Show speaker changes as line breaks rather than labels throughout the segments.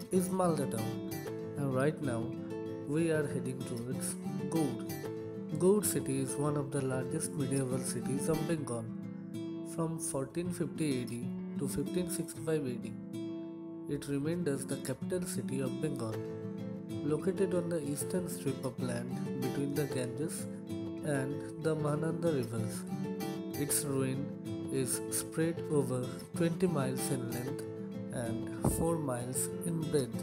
is Malda town, and right now we are heading towards Gour. Gour city is one of the largest medieval cities of Bengal. From 1450 AD to 1565 AD, it remained as the capital city of Bengal, located on the eastern strip of land between the Ganges and the Mahananda rivers. Its ruin is spread over 20 miles in length and 4 miles in breadth.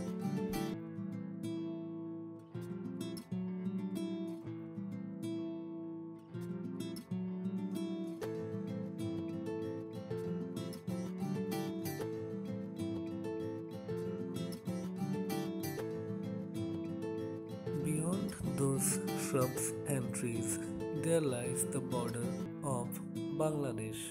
Beyond those shrubs and trees, there lies the border of Bangladesh.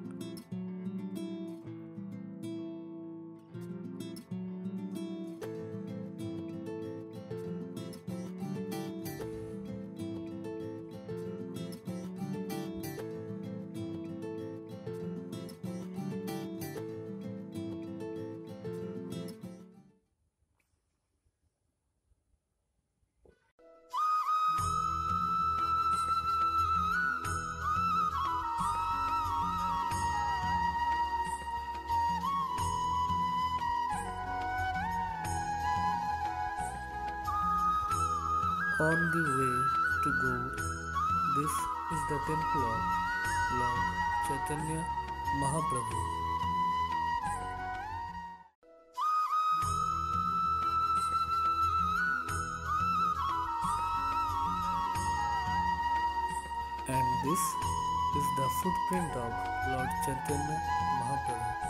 On the way to Gour, this is the temple of Lord Chaitanya Mahaprabhu. And this is the footprint of Lord Chaitanya Mahaprabhu.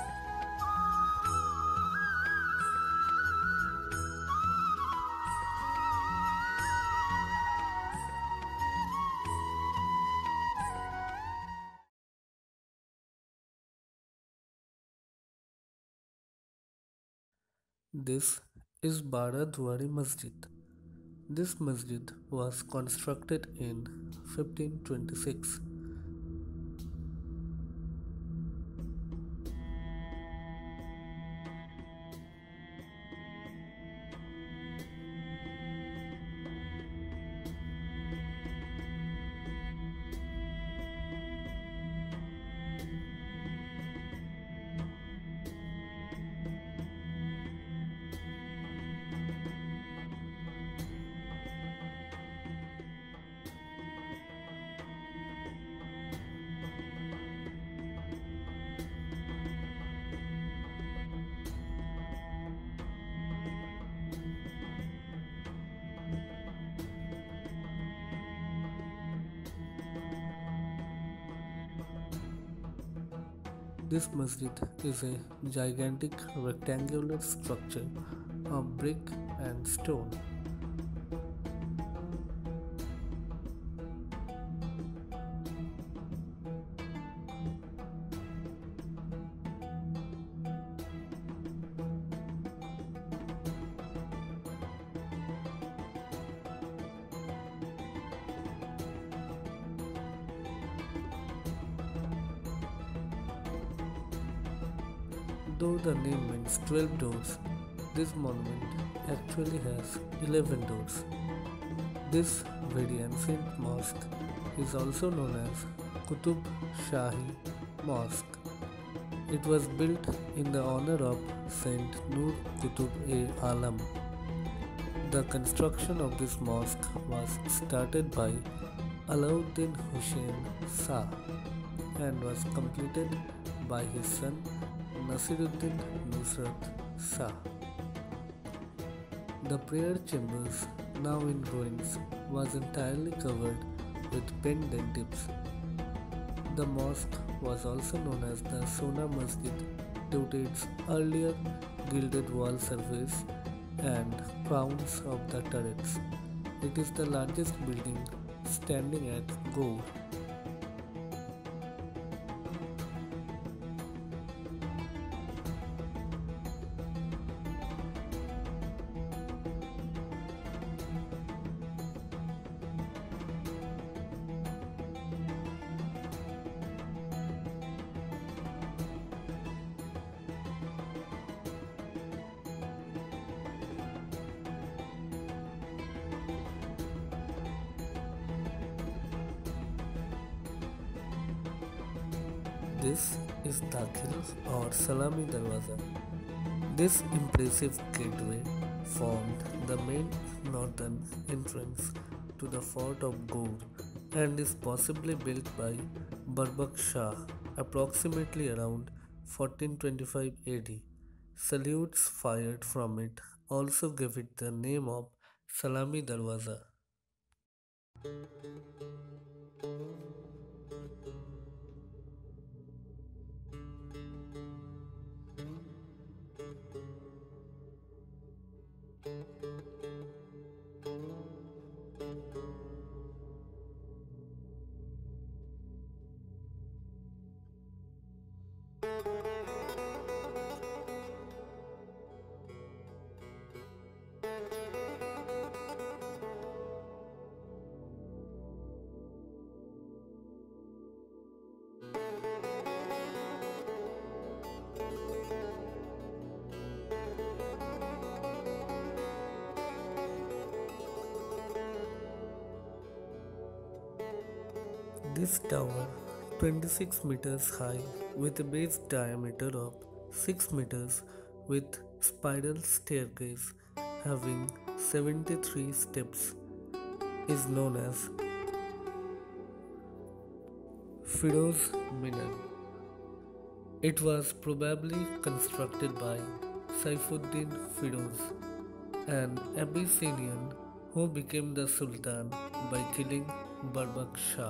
This is Bara Duari Masjid. This masjid was constructed in 1526. This masjid is a gigantic rectangular structure of brick and stone. Though the name means 12 doors, this monument actually has 11 doors. This very ancient mosque is also known as Qutub Shahi Mosque. It was built in the honor of Saint Nur Qutub-e-Alam. The construction of this mosque was started by Alauddin Hussain Shah and was completed by his son Nasiruddin Nusrat Shah. The prayer chambers, now in ruins, was entirely covered with pendentives. The mosque was also known as the Sona Masjid due to its earlier gilded wall surface and crowns of the turrets. It is the largest building standing at Gour. This is Dakhil or Salami Darwaza. This impressive gateway formed the main northern entrance to the fort of Gour and is possibly built by Barbak Shah approximately around 1425 AD. Salutes fired from it also give it the name of Salami Darwaza. This tower, 26 meters high with a base diameter of 6 meters with spiral staircase having 73 steps, is known as Firoz Minar. It was probably constructed by Saifuddin Firoz, an Abyssinian who became the Sultan by killing Barbak Shah.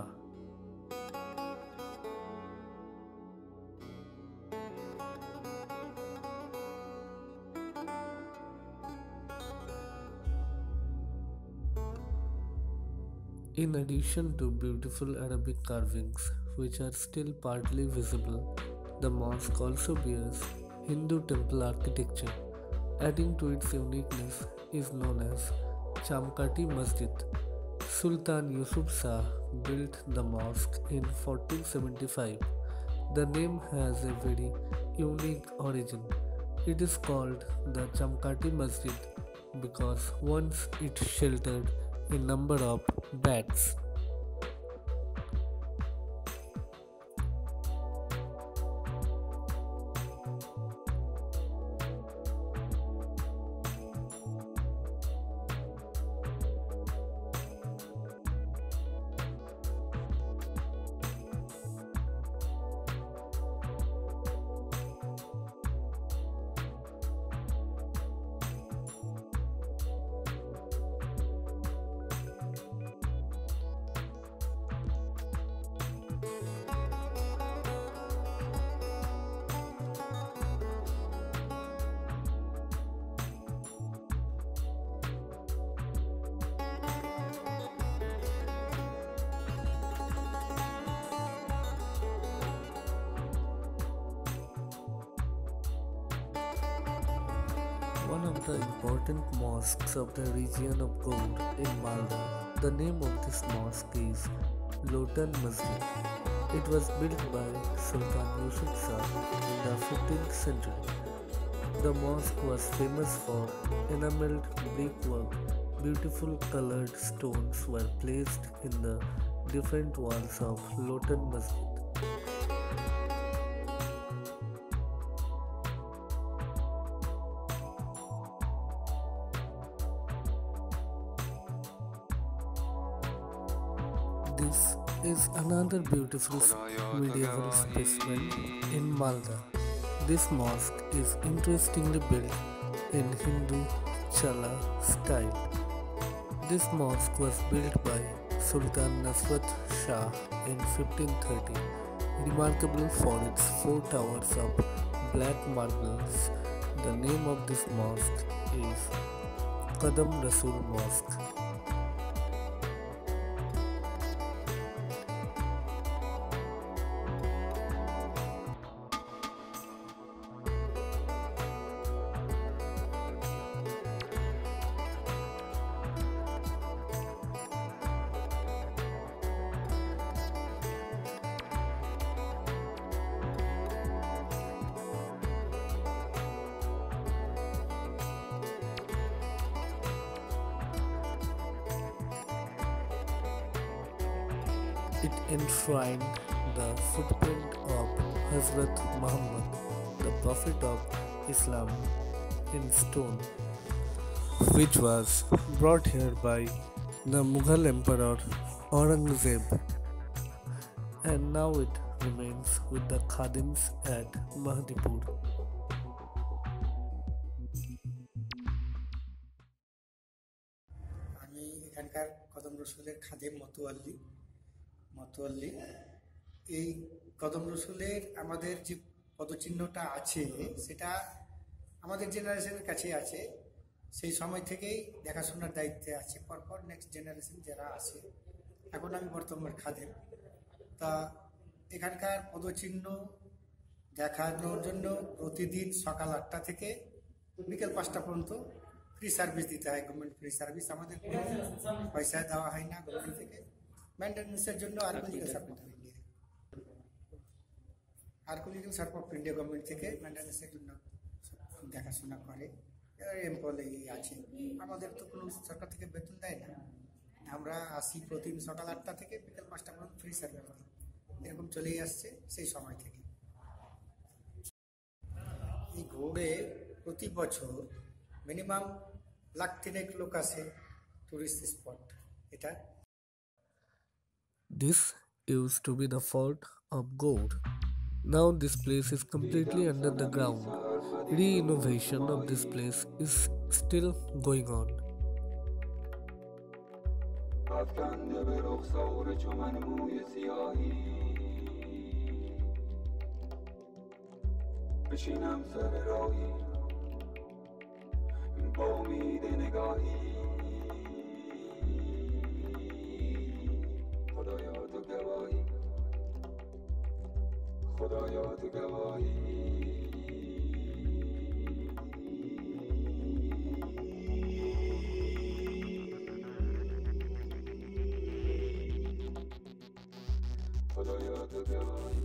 In addition to beautiful Arabic carvings, which are still partly visible, the mosque also bears Hindu temple architecture. Adding to its uniqueness is known as Chamkati Masjid. Sultan Yusuf Shah built the mosque in 1475. The name has a very unique origin. It is called the Chamkati Masjid because once it sheltered a number of bats. One of the important mosques of the region of Gour in Malda. The name of this mosque is Lotan Masjid. It was built by Sultan Yusuf Shah in the 15th century. The mosque was famous for enameled brickwork. Beautiful colored stones were placed in the different walls of Lotan Masjid. This is another beautiful medieval specimen in Malda. This mosque is interestingly built in Hindu Chala style. This mosque was built by Sultan Nasrat Shah in 1530, remarkable for its four towers of black marbles. The name of this mosque is Qadam Rasul Mosque. It enshrined the footprint of Hazrat Muhammad, the Prophet of Islam, in stone, which was brought here by the Mughal Emperor Aurangzeb, and now it remains with the Khadims at Mahdipur.
আমি এখানকার কদম রসুলের খাদেম মতোয়াল্লি। এই কদম রসুলের আমাদের যে পদচিহ্নটা আছে সেটা আমাদের জেনারেশনের কাছেই আছে। সেই সময় থেকেই দেখাশোনার দায়িত্বে আছে পরপর নেক্সট জেনারেশন যারা আছে। এখন আমি বর্তমান খাদেম। তা এখানকার পদচিহ্ন দেখানোর জন্য প্রতিদিন সকাল 8টা থেকে বিকেল 5টা পর্যন্ত ফ্রি সার্ভিস দিতে হয়। গভর্নমেন্ট ফ্রি সার্ভিস, আমাদের কোনো পয়সা দেওয়া হয় না গভর্নমেন্ট থেকে। মেনটেন্যান্সের জন্য archaeological support of India, government থেকে মেনটেন্যান্সের জন্য দেখাশোনা করে। এমপ্লয়ি আছে, আমাদের তো কোনো সরকার থেকে বেতন দেয় না। আমরা আসি প্রতিদিন সকাল 8টা থেকে বিকেল 5টা পর্যন্ত ফ্রি সার্ভিস দিই। এরকম চলেই আসছে সেই সময় থেকে। এই গৌড়ে প্রতি বছর মিনিমাম লাখ তিনেক লোক আসে টুরিস্ট স্পট এটা।
This used to be the fort of Gour. Now this place is completely under the ground. Re-innovation of this place is still going on.
افکنده به رخسار چمن موی سیاهی بشینم سر راهی با امید نگاهی خدایا تو گواهی خدایا تو گواهی خدایا تو گواهی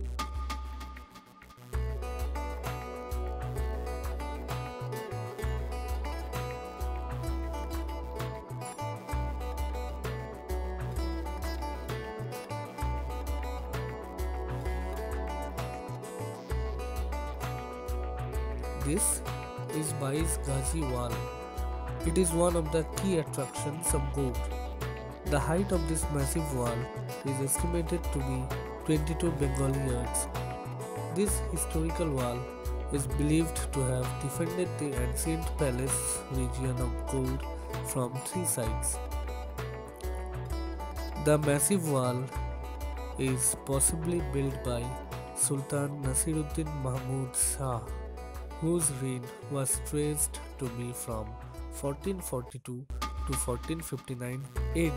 This is Bai's Ghazi Wall. It is one of the key attractions of Gour. The height of this massive wall is estimated to be 22 Bengali yards. This historical wall is believed to have defended the ancient palace region of Gour from three sides. The massive wall is possibly built by Sultan Nasiruddin Mahmud Shah, whose reign was traced to be from 1442 to 1459 AD.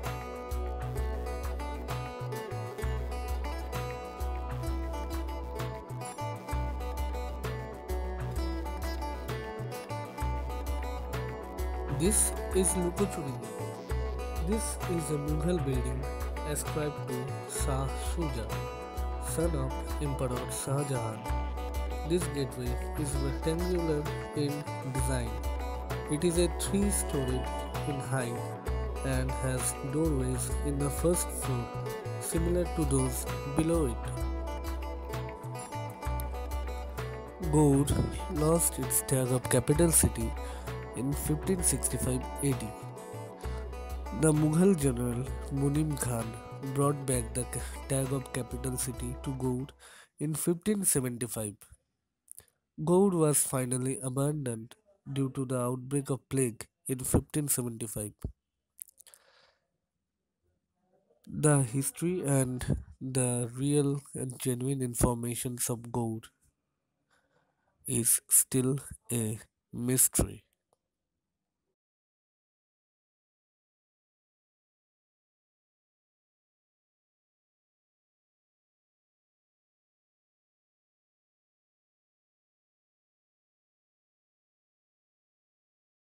This is Lukuchurini. This is a Mughal building ascribed to Shah Shuja, son of Emperor Shah Jahan. This gateway is rectangular in design. It is a 3-storied in height and has doorways in the first floor similar to those below it. Gour lost its tag of capital city in 1565 AD. The Mughal general Munim Khan brought back the tag of capital city to Gour in 1575. Gour was finally abandoned due to the outbreak of plague in 1575. The history and the real and genuine informations of Gour is still a mystery.